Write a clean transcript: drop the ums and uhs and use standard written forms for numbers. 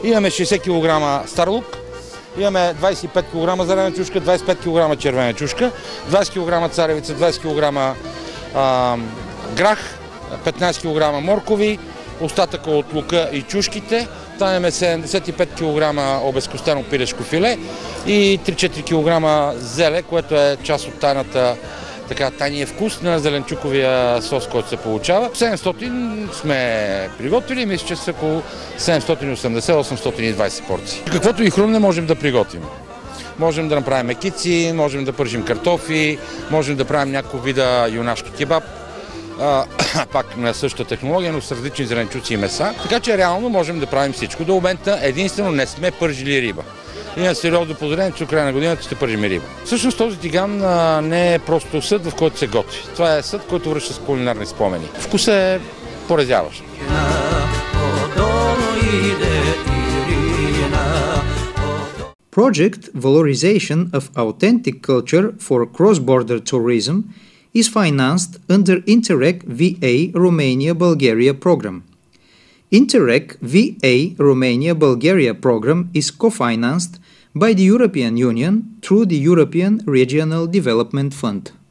Имаме 60 кг стар лук, имаме 25 кг зелена чушка, 25 кг червена чушка, 20 кг царевица, 20 кг грах, 15 кг моркови, остатъка от лука и чушките. Там имаме 75 кг обезкостено пилешко филе и 3-4 кг зеле, което е част от тайния вкус на зеленчуковия сос, който се получава. 700 сме приготвили, мисля, че са около 780-820 порции. Каквото и хрумне можем да приготвим. Можем да направим мекици, можем да пържим картофи, можем да правим някакво вида юнашки кебаб. Пак на същата технология, но с различни зеленчуци и меса. Така че реално можем да правим всичко. До момента единствено не сме пържили риба. И на сериозно подозрение, че до края на годината ще пържим риба. Всъщност този тиган не е просто съд, в който се готви. Това е съд, който връща с кулинарни спомени. Вкусът е поразяващ. Project Valorization of Authentic Culture for Cross-Border Tourism is financed under Interreg VA Romania-Bulgaria program. Interreg VA Romania-Bulgaria program is co-financed by the European Union through the European Regional Development Fund.